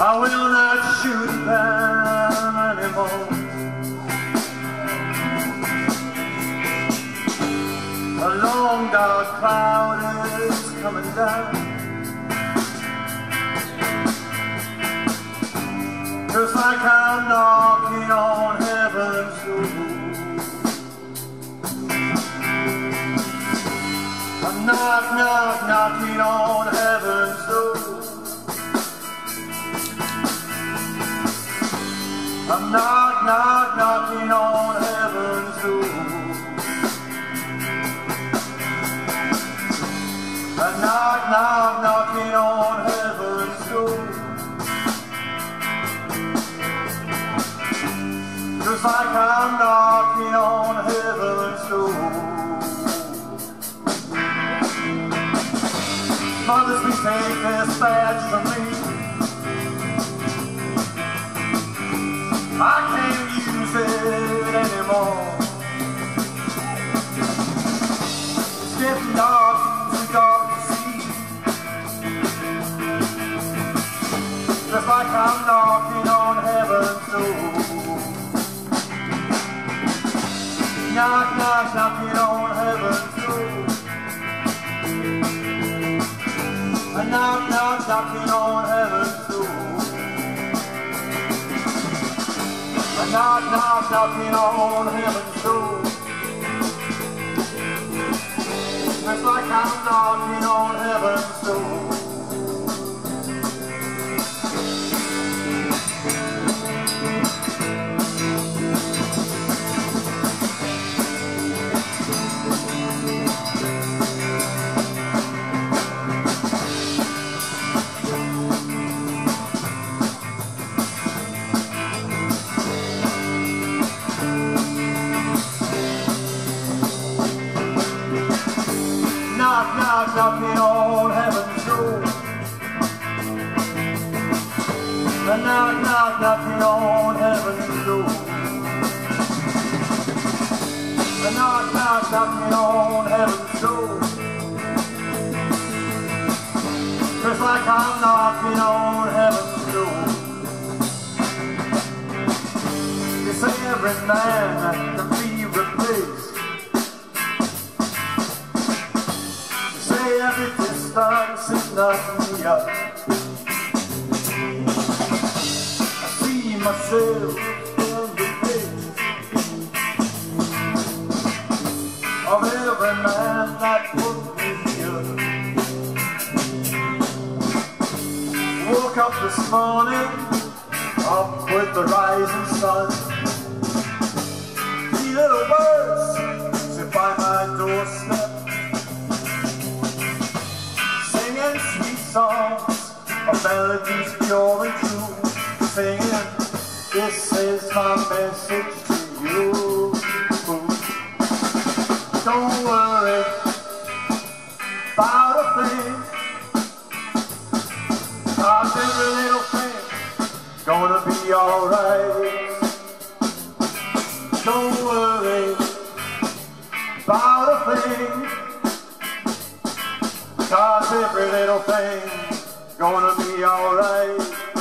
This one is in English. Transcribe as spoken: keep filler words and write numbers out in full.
I will not shoot them anymore. A long dark cloud is coming down, just like I'm knocking on heaven's door. I'm knock, knock, knocking on heaven's door. I'm knock, knock, knocking on heaven's door. I'm knock, knock, knocking on heaven's door. Just like I'm knocking on heaven's door. Mothers, please take this badge from me. I can't use it anymore. It's getting dark, too dark to see. Just like I'm knocking on heaven's door. Knock, knock, knocking on heaven's door. I knock, knock, knocking on heaven's door. I knock, knock, knocking on heaven's door. Just like I'm knocking on heaven's door. Knock, knock, knocking on heaven's door. A knock, knock, knocking on heaven's door. A knock, knock, knocking on heaven's door. Just like I'm knocking on heaven's door. You say every man can be replaced. Every distance is knocking me up. I see myself in the face of every man that put me up. Woke up this morning, up with the rising sun. Three little birds sit by my doorstep, sweet songs of melodies pure and true, singing, this is my message to you. Don't worry about a thing, 'cause every little thing's gonna be alright. Don't worry about a thing, 'cause every little thing's gonna be alright.